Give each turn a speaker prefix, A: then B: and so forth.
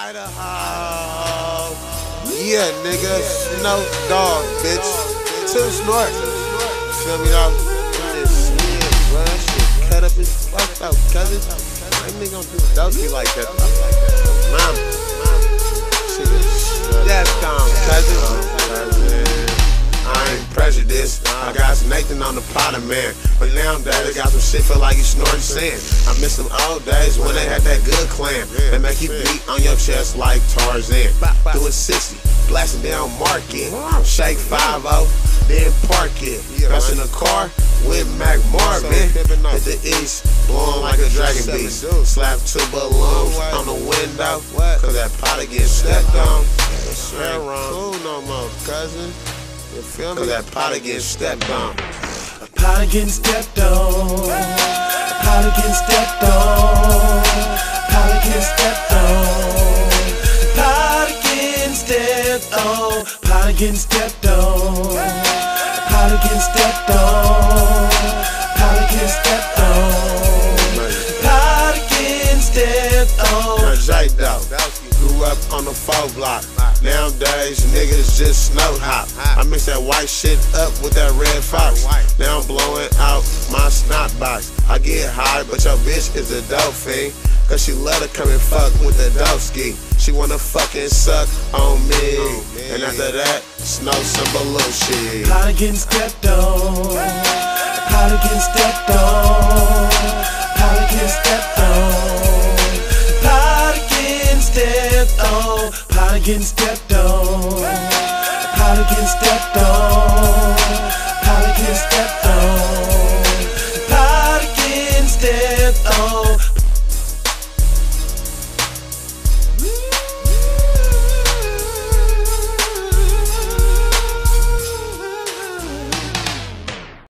A: Idaho. Yeah, nigga. Snoop Dogg, bitch. Two Snort. Feel me though? This shit, bro. That shit cut up his fucked up, cousin. That nigga don't do dosey like that. Mama. Shit is that's gone, cousin. I ain't prejudiced. I got some Nathan on the Potter, man. But nowadays, I got some shit feel like you snorting sand. I miss them old days when they had that good clan. They make you beat on your chest like Tarzan. Do a 60, blasting down Market. Shake 5-0, then park it. Rush in the car with Mac Marvin. Hit the east, blowing like a dragon beast. Slap 2 balloons on the window, cause that Potter get stepped on. That ain't cool no more, cousin. You feel me? Cause that Potter getting stepped on.
B: A Potter getting stepped on. A Potter getting stepped on. Potter getting stepped on. Potter getting stepped on. Potter getting stepped on. Potter getting stepped on. Potter getting stepped on. Potter getting stepped on.
A: Now J Dog grew up on the 4 block. Nowadays, niggas just snow hop. I mix that white shit up with that red fox. Now I'm blowing out my snot box. I get high, but your bitch is a dope fiend. Cause she love to come and fuck with the dope ski. She wanna fucking suck on me. And after that, snow some balloon shit.
B: Potter getting stepped on. Potter getting stepped on. Potter getting stepped on. Potter getting stepped on. Potter getting stepped on. Potter getting stepped on.